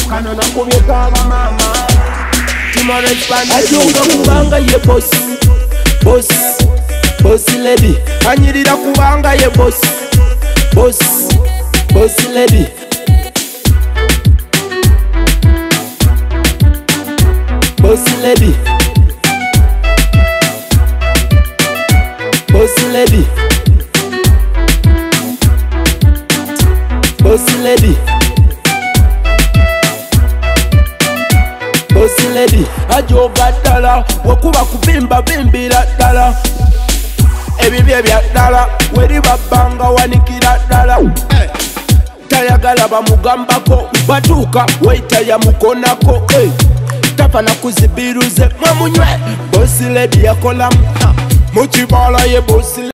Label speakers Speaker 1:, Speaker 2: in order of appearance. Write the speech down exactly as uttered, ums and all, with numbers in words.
Speaker 1: kano nakubye kaba mama Timor expand
Speaker 2: Ajonga kubanga ye boss Boss Boss lady
Speaker 1: Anyirira kubanga ye boss
Speaker 2: Boss Boss lady Boss lady Boss lady Boss lady Boss lady ajoga ddala wekuba kubimba bimbira ddala ebibye bya ddala weriba bbanga wanikira ddala tayagala bamugambako batuuka weita yamukonako tafa nakuzibiruze mwemunywe Boss lady yakolamu mukibala ye boss